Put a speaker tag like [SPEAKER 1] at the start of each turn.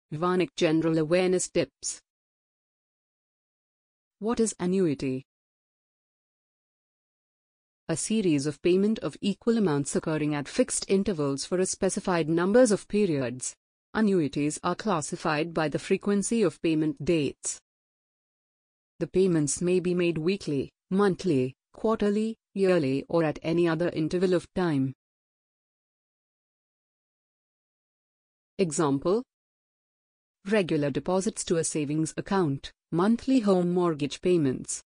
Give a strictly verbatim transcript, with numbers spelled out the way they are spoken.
[SPEAKER 1] Vanik General Awareness Tips. What is annuity? A series of payment of equal amounts occurring at fixed intervals for a specified numbers of periods. Annuities are classified by the frequency of payment dates. The payments may be made weekly, monthly, quarterly, yearly, or at any other interval of time. Example: regular deposits to a savings account, monthly home mortgage payments.